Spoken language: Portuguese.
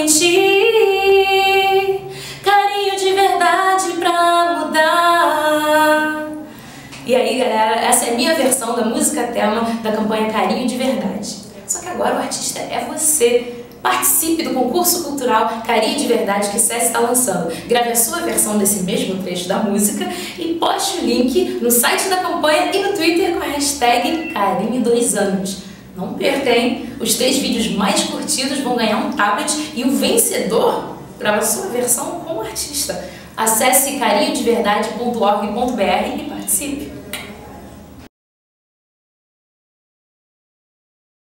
mentir, carinho de verdade pra mudar. E aí, galera, essa é a minha versão da música tema da campanha Carinho de Verdade. Só que agora o artista é você. Participe do concurso cultural Carinho de Verdade que SESI está lançando. Grave a sua versão desse mesmo trecho da música e poste o link no site da campanha e no Twitter com a hashtag Carinho2anos. Não perca, hein? Os 3 vídeos mais curtidos vão ganhar um tablet e o vencedor grava a sua versão como artista. Acesse carinhodeverdade.org.br e participe!